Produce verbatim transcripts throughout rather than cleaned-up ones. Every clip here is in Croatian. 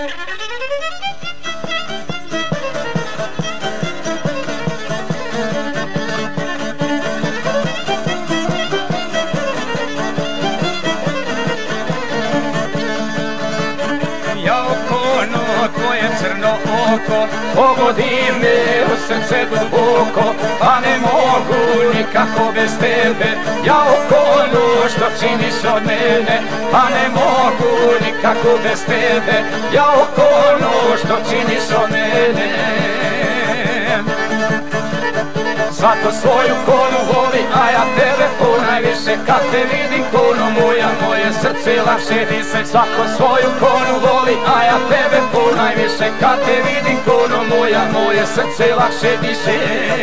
Tvoje crno oko pogodi me u srce duboko, pa ne mogu nikako bez tebe. Ja okolo što činiš od mene, pa ne mogu nikako bez tebe. Ja okolo što činiš od mene. Svako svoju konu voli, a ja tebe ponajviše. Kad te vidim kono moja, moje srce lakše diše. Svako svoju konu voli, a ja tebe ponajviše. Kad te vidim kono moja, moje srce lakše diše.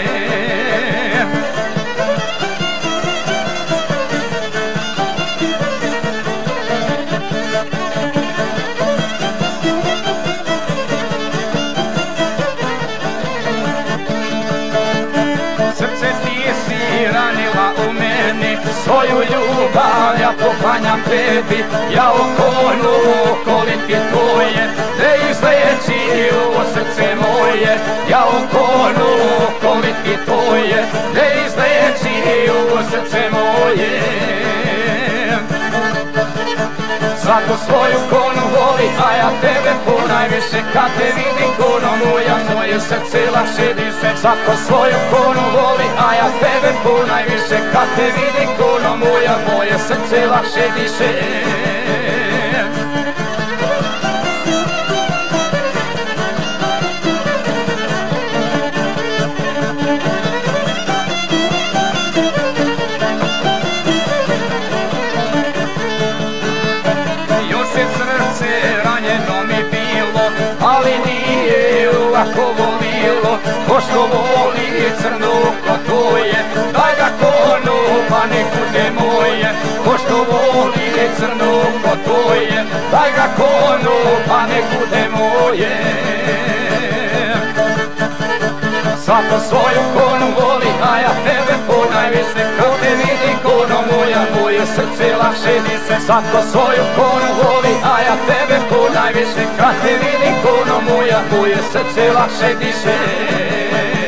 Ranila u meni svoju ljubav, ja poklanjam tebi. Ja okolo okoliti tvoje, te izleči ovo srce moje. Ja okolo okoliti tvoje, te izleči ovo srce moje. Svako svoju konu voli, a ja tebe ponajviše. Kad te vidim kono moja, moje srce lakše diše. Svako svoju konu voli, a ja tebe ponajviše. Kad te vidim kono moja, moje srce lakše diše. Ali nije lako volilo, ko što voli crno oko tvoje. Daj ga kono, pa nek bude moje. Ko što voli crno oko tvoje, daj ga kono, pa nek bude moje. Svako svoju konu voli, a ja tebe ponajviše. Kad te vidi kono moja, moje srce lakše diše. Svako svoju konu voli, a ja tebe ponajviše. Kad te vidi kono moja, moje srce lakše diše.